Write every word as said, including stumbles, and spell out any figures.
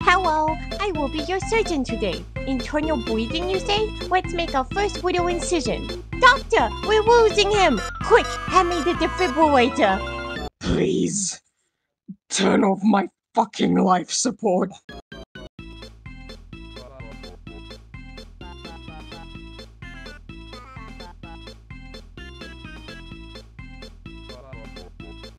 Hello, I will be your surgeon today. Internal bleeding, you say? Let's make our first widow incision. Doctor, we're losing him! Quick, hand me the defibrillator. Please, turn off my fucking life support.